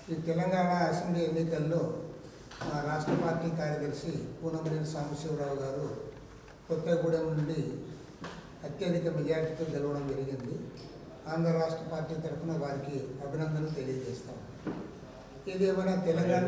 ఈ తెలంగాణ అసెంబ్లీ ఎన్నికల్లో మా రాష్ట్ర పార్టీ కార్యదర్శి పూనమనేని సాంబశివరావు గారు కొత్తగూడెం నుండి అత్యధిక మెజార్టీతో గెలవడం జరిగింది. ఆంధ్ర రాష్ట్ర పార్టీ తరఫున వారికి అభినందనలు తెలియజేస్తాం. ఇదేమైనా తెలంగాణ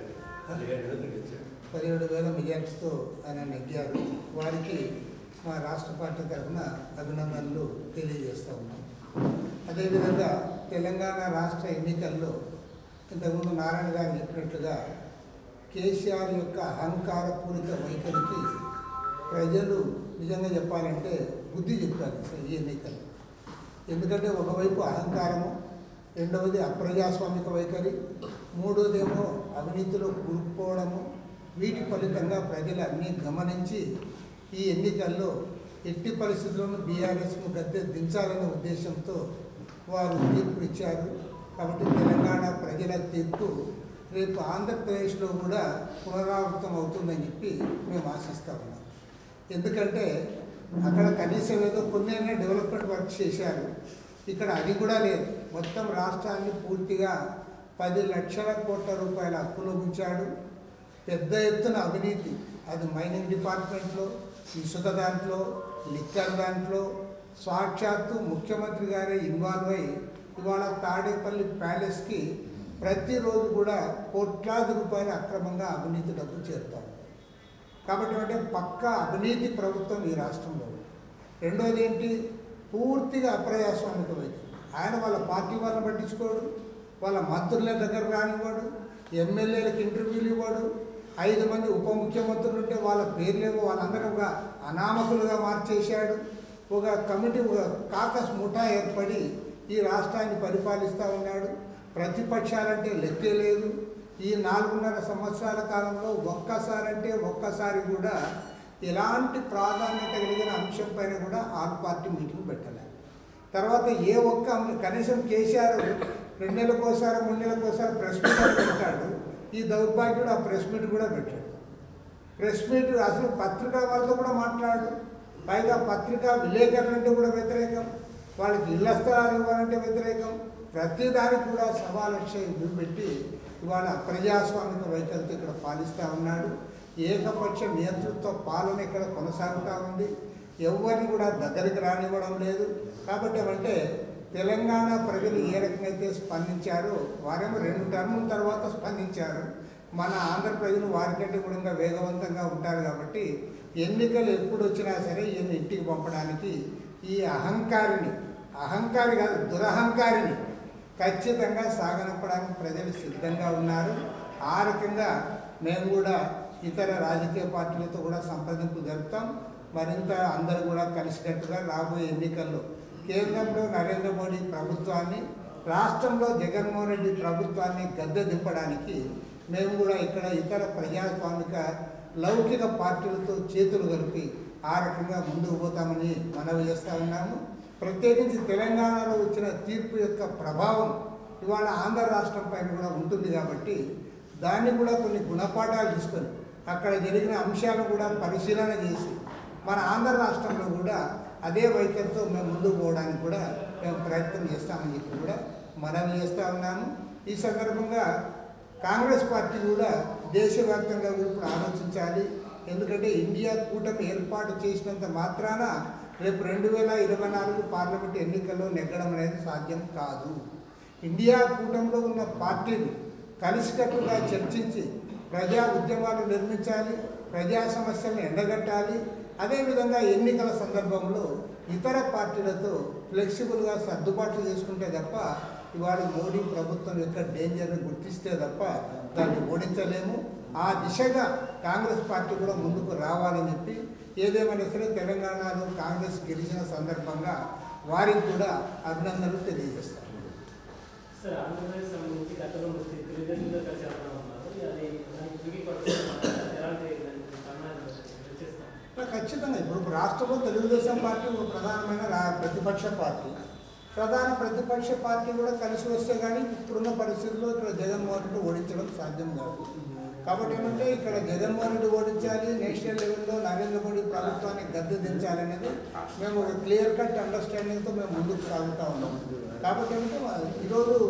17,000 మెజార్టీతో ఆయన నెగ్గారు. వారికి మా రాష్ట్ర పార్టీ తరఫున అభినందనలు తెలియజేస్తూ ఉన్నాం. అదేవిధంగా తెలంగాణ రాష్ట్ర ఎన్నికల్లో ఇంతకుముందు నారాయణ గారు చెప్పినట్లుగా కేసీఆర్ యొక్క అహంకారపూరిత వైఖరికి ప్రజలు నిజంగా చెప్పాలంటే బుద్ధి చెప్పారు ఈ ఎన్నికలు. ఎందుకంటే ఒకవైపు అహంకారము, రెండవది అప్రజాస్వామిక వైఖరి, మూడోదేమో అవినీతిలో కూరుకుపోవడము. వీటి ఫలితంగా ప్రజలు అన్నీ గమనించి ఈ ఎన్నికల్లో ఎట్టి పరిస్థితుల్లోనూ బీఆర్ఎస్ను గద్దె దించాలనే ఉద్దేశంతో వారు తీర్పు ఇచ్చారు. కాబట్టి తెలంగాణ ప్రజల తీర్పు రేపు ఆంధ్రప్రదేశ్లో కూడా పునరావృతం అవుతుందని చెప్పి మేము ఆశిస్తా ఉన్నాం. ఎందుకంటే అక్కడ కనీసం ఏదో కొన్నైనా డెవలప్మెంట్ వర్క్ చేశారు, ఇక్కడ అది కూడా లేదు. మొత్తం రాష్ట్రాన్ని పూర్తిగా 10 లక్షల కోట్ల రూపాయల అప్పులో ఉంచాడు. పెద్ద ఎత్తున అవినీతి, అది మైనింగ్ డిపార్ట్మెంట్లో, ఇసుక దాంట్లో, లిక్కర్ దాంట్లో సాక్షాత్తు ముఖ్యమంత్రి గారే ఇన్వాల్వ్ అయ్యి ఇవాళ తాడేపల్లి ప్యాలెస్కి ప్రతిరోజు కూడా కోట్లాది రూపాయల అక్రమంగా అవినీతి డబ్బు చేరుతారు. కాబట్టి అంటే పక్కా అవినీతి ప్రభుత్వం ఈ రాష్ట్రంలో. రెండోది ఏంటి, పూర్తిగా అప్రజాస్వామిక వైఖరి. ఆయన వాళ్ళ పార్టీ వాళ్ళని పట్టించుకోడు, వాళ్ళ మంత్రుల దగ్గర రానివ్వడు, ఎమ్మెల్యేలకు ఇంటర్వ్యూలు ఇవ్వడు. 5 మంది ఉప ముఖ్యమంత్రులు ఉంటే వాళ్ళ పేర్లేమో వాళ్ళందరూ ఒక అనామకులుగా మార్చేశాడు. ఒక కమిటీ, ఒక కాకస్ ముఠా ఏర్పడి ఈ రాష్ట్రాన్ని పరిపాలిస్తూ ఉన్నాడు. ప్రతిపక్షాలంటే లెక్కే లేదు. ఈ 4.5 సంవత్సరాల కాలంలో ఒక్కసారి కూడా ఎలాంటి ప్రాధాన్యత కలిగిన అంశం పైన కూడా ఆల్ పార్టీ మీటింగ్ పెట్టలేదు. తర్వాత ఏ ఒక్క కనీసం కేసీఆర్ 2 నెలలకోసారి 3 నెలలకోసారి ప్రెస్ మీట్ పెట్టాడు. ఈ దౌర్భాగ్యుడు ఆ ప్రెస్ మీట్ కూడా పెట్టాడు. ప్రెస్ మీట్ అసలు పత్రికా వాళ్ళతో కూడా మాట్లాడు. పైగా పత్రికా విలేకరులంటే కూడా వ్యతిరేకం, వాళ్ళకి ఇళ్ల స్థలాలు ఇవ్వాలంటే వ్యతిరేకం. ప్రతిదానికి కూడా 1,00,000 పెట్టి ఇవాళ ప్రజాస్వామిక వైఖరితో ఇక్కడ పాలిస్తూ ఉన్నాడు. ఏకపక్ష నియంతృత్వ పాలన ఇక్కడ కొనసాగుతూ ఉంది. ఎవరిని కూడా దగ్గరికి రానివ్వడం లేదు. కాబట్టి అంటే తెలంగాణ ప్రజలు ఏ రకంగా స్పందించారో, వారేమో 2 టర్ముల తర్వాత స్పందించారు. మన ఆంధ్ర ప్రజలు వారికంటే కూడా వేగవంతంగా ఉంటారు. కాబట్టి ఎన్నికలు ఎప్పుడు వచ్చినా సరే ఈయన ఇంటికి పంపడానికి ఈ అహంకారి కాదు దురహంకారిని ఖచ్చితంగా సాగనంపడానికి ప్రజలు సిద్ధంగా ఉన్నారు. ఆ రకంగా మేము కూడా ఇతర రాజకీయ పార్టీలతో కూడా సంప్రదింపులు జరుపుతాం. మరింత అందరూ కూడా కలిసికట్టుగా రాబోయే ఎన్నికల్లో కేంద్రంలో నరేంద్ర మోడీ ప్రభుత్వాన్ని, రాష్ట్రంలో జగన్మోహన్ రెడ్డి ప్రభుత్వాన్ని గద్దె దింపడానికి మేము కూడా ఇక్కడ ఇతర ప్రజాస్వామిక లౌకిక పార్టీలతో చేతులు కలిపి ఆ రకంగా ముందుకు పోతామని మనవి చేస్తూ ఉన్నాము. ప్రత్యేకించి తెలంగాణలో వచ్చిన తీర్పు యొక్క ప్రభావం ఇవాళ ఆంధ్ర రాష్ట్రం పైన కూడా ఉంటుంది. కాబట్టి దాన్ని కూడా కొన్ని గుణపాఠాలు తీసుకొని అక్కడ జరిగిన అంశాలను కూడా పరిశీలన చేసి మన ఆంధ్ర రాష్ట్రంలో కూడా అదే వైఖరితో మేము ముందుకు పోవడానికి కూడా మేము ప్రయత్నం చేస్తామని చెప్పి కూడా మనవి చేస్తూ ఉన్నాము. ఈ సందర్భంగా కాంగ్రెస్ పార్టీ కూడా దేశవ్యాప్తంగా ఇప్పుడు ఆలోచించాలి. ఎందుకంటే ఇండియా కూటమి ఏర్పాటు చేసినంత మాత్రాన రేపు 2024 పార్లమెంట్ ఎన్నికల్లో నెగ్గడం అనేది సాధ్యం కాదు. ఇండియా కూటమిలో ఉన్న పార్టీలు కలిసికట్టుగా చర్చించి ప్రజా ఉద్యమాలు నిర్మించాలి, ప్రజా సమస్యలను ఎండగట్టాలి. అదేవిధంగా ఎన్నికల సందర్భంలో ఇతర పార్టీలతో ఫ్లెక్సిబుల్గా సర్దుబాట్లు చేసుకుంటే తప్ప ఇవాళ మోడీ ప్రభుత్వం యొక్క డేంజర్ని గుర్తిస్తే తప్ప దాన్ని ఓడించలేము. ఆ దిశగా కాంగ్రెస్ పార్టీ కూడా ముందుకు రావాలని చెప్పి, ఏదేమైనా సరే తెలంగాణలో కాంగ్రెస్ గెలిచిన సందర్భంగా వారికి కూడా అభినందనలు తెలియజేస్తారు. ఖచ్చితంగా ఇప్పుడు రాష్ట్రంలో తెలుగుదేశం పార్టీ ఒక ప్రధానమైన ప్రతిపక్ష పార్టీ, ప్రధాన ప్రతిపక్ష పార్టీ కూడా కలిసి వస్తే కానీ ఇప్పుడున్న పరిస్థితుల్లో ఇక్కడ జగన్మోహన్ రెడ్డి ఓడించడం సాధ్యం కాదు. కాబట్టి ఏమంటే ఇక్కడ జగన్మోహన్ రెడ్డి ఓడించాలి, నేషనల్ లెవెల్లో నరేంద్ర మోడీ ప్రభుత్వాన్ని గద్దె దించాలనేది మేము ఒక క్లియర్ కట్ అండర్స్టాండింగ్తో మేము ముందుకు సాగుతూ ఉన్నాం. కాబట్టి ఏమంటే ఈరోజు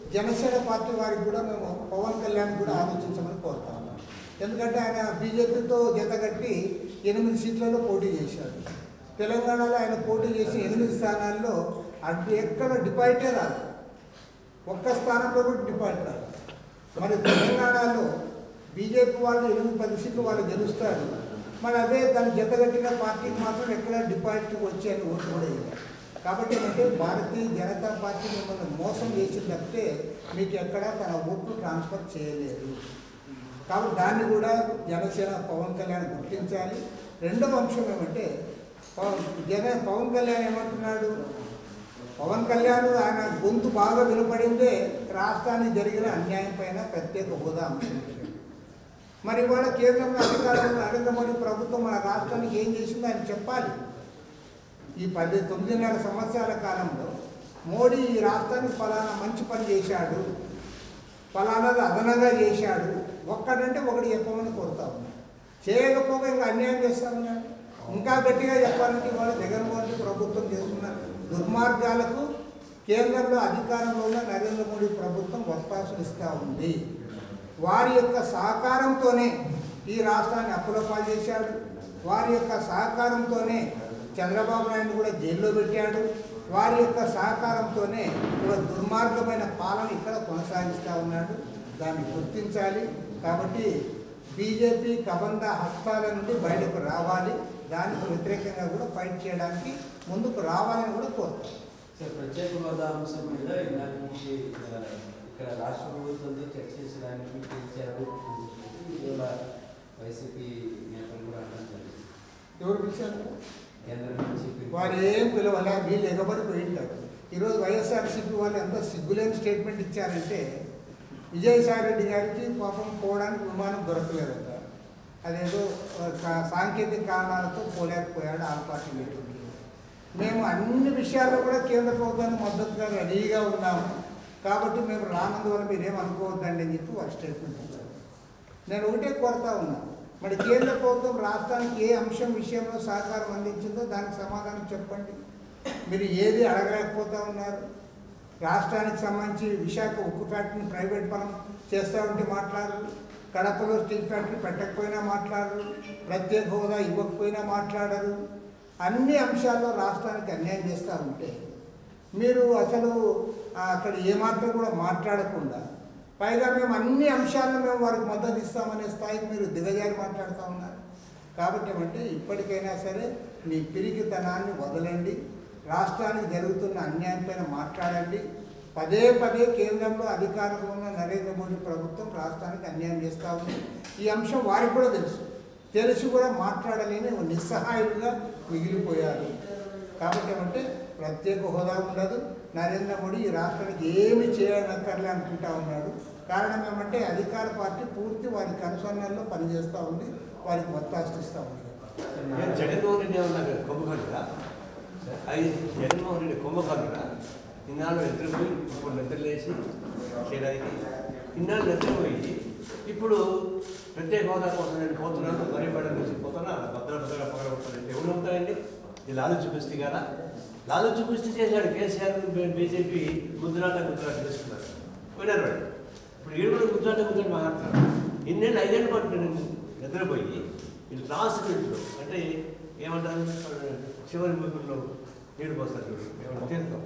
జనసేన పార్టీ వారికి కూడా మేము పవన్ కళ్యాణ్ కూడా ఆలోచించమని కోరుతా ఉన్నాం. ఎందుకంటే ఆయన బీజేపీతో జతగట్టి 8 సీట్లలో పోటీ చేశాడు. తెలంగాణలో ఆయన పోటీ చేసి 8 స్థానాల్లో అటు ఎక్కడ డిపాజిటే రాదు, ఒక్క స్థానంలో కూడా డిపాజిట్ రాదు. మరి తెలంగాణలో బీజేపీ వాళ్ళు 8-10 సీట్లు వాళ్ళు గెలుస్తారు. మరి అదే దాన్ని జతగట్టిన పార్టీకి మాత్రం ఎక్కడ డిపాజిట్ వచ్చేది ఓటు కూడా ఇవ్వాలి. కాబట్టి అంటే భారతీయ జనతా పార్టీ మిమ్మల్ని మోసం చేసింది తప్పితే మీకు ఎక్కడ తన ఓట్లు ట్రాన్స్ఫర్ చేయలేదు. కాబట్టి దాన్ని కూడా జనసేన పవన్ కళ్యాణ్ గుర్తించాలి. రెండవ అంశం ఏమంటే పవన్ కళ్యాణ్ ఏమంటున్నాడు, పవన్ కళ్యాణ్ ఆయన గొంతు బాగా వినపడిందే రాష్ట్రానికి జరిగిన అన్యాయం పైన ప్రత్యేక హోదా అంశం. మరి ఇవాళ కేంద్రంలో అధికారంలో నరేంద్ర మోడీ ప్రభుత్వం మన రాష్ట్రానికి ఏం చేసిందో ఆయన చెప్పాలి. ఈ 9.5 సంవత్సరాల కాలంలో మోడీ ఈ రాష్ట్రానికి ఫలానా మంచి పని చేశాడు, ఫలానాది అదనంగా చేశాడు, ఒక్కడంటే ఒకటి చెప్పమని కోరుతా ఉన్నాడు. చేయకపోగా ఇంకా అన్యాయం చేస్తా ఉన్నాడు. ఇంకా గట్టిగా చెప్పాలంటే ఇవాళ జగన్మోహన్ రెడ్డి ప్రభుత్వం చేస్తున్న దుర్మార్గాలకు కేంద్రంలో అధికారంలో ఉన్న నరేంద్ర మోడీ ప్రభుత్వం వత్తాసులు ఇస్తూ ఉంది. వారి యొక్క సహకారంతోనే ఈ రాష్ట్రాన్ని అప్పుల పాలు చేశాడు. వారి యొక్క సహకారంతోనే చంద్రబాబు నాయుడు కూడా జైల్లో పెట్టాడు. వారి యొక్క సహకారంతోనే ఒక దుర్మార్గమైన పాలన ఇక్కడ కొనసాగిస్తూ ఉన్నాడు. దాన్ని గుర్తించాలి. కాబట్టి బీజేపీ కబంధ హస్తాల నుండి బయటకు రావాలి. దానికి వ్యతిరేకంగా కూడా ఫైట్ చేయడానికి ముందుకు రావాలని కూడా కోరుతాం. సార్, ప్రత్యేక హోదా అంశం మీద ఇక్కడ రాష్ట్ర ప్రభుత్వంతో చర్చ చేసడానికి పిలిచారు. వైసీపీ నేతలు కూడా అంటారు. ఎవరు పిలిచారు? కేంద్రం నుంచి వారు ఏం పిలవాలా, వీళ్ళు ఎగబడిపోయి ఉంటారు. ఈరోజు వైఎస్ఆర్సీపీ వాళ్ళు ఎంత సిగ్గులేని స్టేట్మెంట్ ఇచ్చారంటే విజయసాయి రెడ్డి గారికి పాపం పోవడానికి విమానం దొరకలేదట. అదేదో సాంకేతిక కారణాలతో పోలేకపోయాడు ఆ పార్టీ మీటింగ్కి. మేము అన్ని విషయాల్లో కూడా కేంద్ర ప్రభుత్వానికి మద్దతుగా రెడీగా ఉన్నాము. కాబట్టి మేము రానందువల్ల మీరేమనుకోవద్దండి అని చెప్పి వారు స్టేట్మెంట్ ఇచ్చారు. నేను ఒకటే కోరుతా ఉన్నాను, మరి కేంద్ర ప్రభుత్వం రాష్ట్రానికి ఏ అంశం విషయంలో సహకారం అందించిందో దానికి సమాధానం చెప్పండి. మీరు ఏది అడగలేకపోతా ఉన్నారు. రాష్ట్రానికి సంబంధించి విశాఖ ఉక్కు ఫ్యాక్టరీని ప్రైవేట్ పరం చేస్తూ ఉంటే మాట్లాడరు, కడపలో స్టీల్ ఫ్యాక్టరీ పెట్టకపోయినా మాట్లాడరు, ప్రత్యేక హోదా ఇవ్వకపోయినా మాట్లాడరు. అన్ని అంశాల్లో రాష్ట్రానికి అన్యాయం చేస్తూ ఉంటే మీరు అసలు అక్కడ ఏమాత్రం కూడా మాట్లాడకుండా పైగా మేము అన్ని అంశాలను మేము వారికి మద్దతు ఇస్తామనే స్థాయికి మీరు దిగజారి మాట్లాడుతూ ఉన్నారు. కాబట్టి ఏమంటే ఇప్పటికైనా సరే మీ పిరికితనాన్ని వదలండి. రాష్ట్రానికి జరుగుతున్న అన్యాయం పైన మాట్లాడండి. పదే పదే కేంద్రంలో అధికారంలో ఉన్న నరేంద్ర మోడీ ప్రభుత్వం రాష్ట్రానికి అన్యాయం చేస్తూ ఉంది. ఈ అంశం వారికి కూడా తెలిసి కూడా మాట్లాడలేని నిస్సహాయులుగా మిగిలిపోయారు. కాబట్టి ఏమంటే ప్రత్యేక హోదా ఉండదు. నరేంద్ర మోడీ ఈ రాష్ట్రానికి ఏమి చేయనక్కర్లే అనుకుంటా ఉన్నాడు. కారణం ఏమంటే అధికార పార్టీ పూర్తి వారి కనుసన్నల్లో పనిచేస్తూ ఉంది, వారికి ఒత్తాసు ఇస్తూ ఉంది. జగన్మోహన్ రెడ్డి ఏమన్నా కుంభకర్ణుడా? జగన్మోహన్ రెడ్డి కుంభకర్ణుడా? ఇన్నాళ్ళు నిద్రపోయి ఇప్పుడు నిద్రలేసి చేయడానికి ఇన్నాళ్ళు నిద్రపోయి ఇప్పుడు ప్రత్యేక హోదా కోసం నేను పోతున్నాను, మరిపడ నుంచి పోతున్నా, భద్రగా పగలగొట్టాలంటే ఎవరు ఉంటాయండి? ఇది లాలు చూపిస్తే కదా, లాలు చూపిస్తే చేశాడు కేసీఆర్. బీజేపీ ముద్దురాట తీసుకున్నారు, పోయినారు వాడు. ఇప్పుడు ఏడు కూడా ముద్దురాట మాట్లాడుతున్నారు. 5 ఏళ్ళు పాటు నిద్రపోయి వీళ్ళు లాస్ట్ మినిట్లో అంటే ఏమంటారు, చివరి ముగ్గురులో నీళ్ళు పోస్తారు చూడు, ఏమన్నా తీర్థం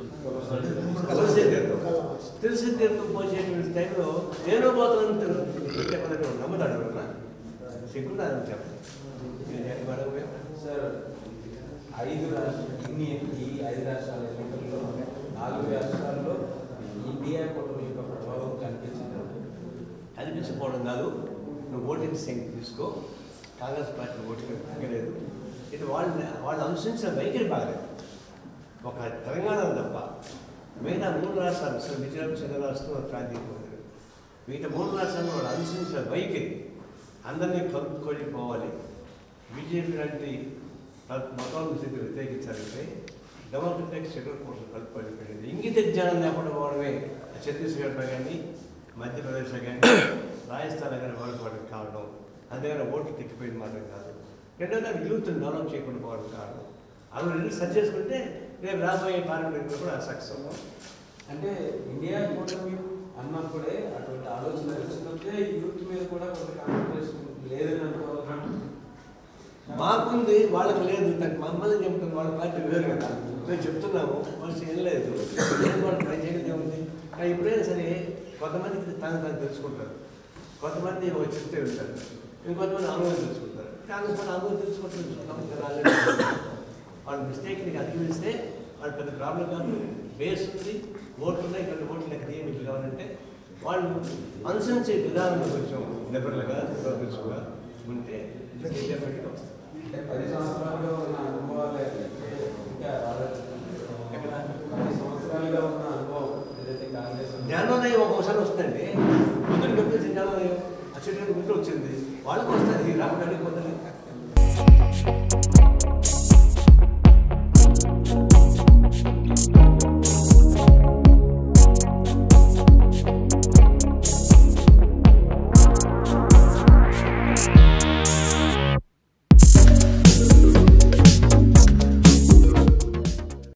తెలిసి తీర్థం పోసేటువంటి టైంలో నేను పోతాను నమ్ముతాడు సిగ్గున్నారని చెప్పండి. సార్, 5 రాష్ట్రాల ఎన్నికల్లో 4 రాష్ట్రాల్లో ఇండియా కూటమి యొక్క ప్రభావం కనిపించకపోవడం కాదు. నువ్వు ఓటింగ్ సంఖ్య తీసుకో, కాంగ్రెస్ పార్టీ ఓటింగ్ తగ్గలేదు. ఇది వాళ్ళు అనుసరించిన వైఖరి బాగలేదు. ఒక తెలంగాణలో తప్ప మిగతా 3 రాష్ట్రాలు, మిజోరాం, చిన్న రాష్ట్రం, ప్రాంతీయ పోతారు. మిగతా 3 రాష్ట్రాల్లో వాళ్ళు అనుసరించిన వైఖరి అందరినీ కలుపుకొని బీజేపీ లాంటి మతాలను స్థితి వ్యతిరేకించాలంటే డెమోక్రటిక్ సెక్యులర్ కోసం కలుపుకోలేకపోయింది. ఇంగిత జ్ఞానం లేకుండా పోవడమే ఛత్తీస్గఢ్లో కానీ, మధ్యప్రదేశ్లో కానీ, రాజస్థాన్లో కానీ వాడుకోవడం కావడం. అందుకని ఓట్లు తెక్కిపోయింది మాత్రం కాదు. రెండోదాన్ని యూత్ని డెవలప్ చేయకుండా పోవడం కారణం. అవి 2 సరి చేసుకుంటే రేపు రాబోయే పార్లమెంట్లో కూడా సక్సెస్ అవుతాం. అంటే ఇండియా కూటమి అన్నప్పుడే అటువంటి ఆలోచన వచ్చినప్పుడే యూత్ మీద కూడా కొంత కాన్సన్ట్రేషన్ లేదని అనుకోవాలి. మాకుంది, వాళ్ళకి లేదు. మమ్మల్ని చెప్తుంది, వాళ్ళ పార్టీ వేరు కదా. మేము చెప్తున్నాము, వాళ్ళు చేయలేదు. వాళ్ళు ట్రై చేయలేదు ఏముంది. కానీ ఇప్పుడైనా సరే కొంతమందికి తాను తెలుసుకుంటారు, కొంతమంది ఒక చెప్తే ఉంటారు, ఇంకొంతమంది అనుభవం తెలుసుకుంటారు. కాంగ్రెస్ వాళ్ళు అనుభవం తెలుసుకుంటారు, రాలేదు. వాళ్ళ మిస్టేక్ని అధిగమిస్తే వాళ్ళ పెద్ద ప్రాబ్లం కాదు. బేస్ ఉంది, ఓట్లు ఉన్నాయి, ఇక్కడ ఓట్లు లెక్క మీకు కావాలంటే వాళ్ళు అనుసరించే విధానంలో కొంచెం లిబరల్గా తెలుసుగా ఉంటే డెఫినెట్గా వస్తుంది. 10 సంవత్సరాలుగా ఉన్న అనుభవాలు ఇంకా ఎక్కడ 10 సంవత్సరాలుగా ఉన్న అనుభవం ఏదైతే కాంగ్రెస్ జ్ఞానోదయం ఒక్కోసారి వస్తుందండి. ముందు చెప్పేసి జ్ఞానోదయం అచ్చటి గురించి వచ్చింది, వాళ్ళకి వస్తుంది రాకుండా